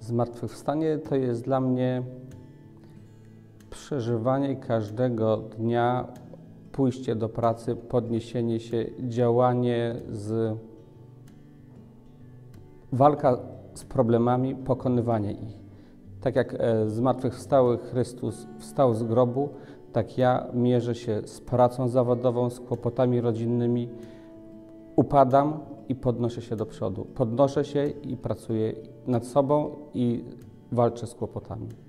Zmartwychwstanie to jest dla mnie przeżywanie każdego dnia, pójście do pracy, podniesienie się, działanie walka z problemami, pokonywanie ich. Tak jak zmartwychwstały Chrystus wstał z grobu, tak ja mierzę się z pracą zawodową, z kłopotami rodzinnymi, upadam i podnoszę się do przodu. Podnoszę się i pracuję nad sobą i walczę z kłopotami.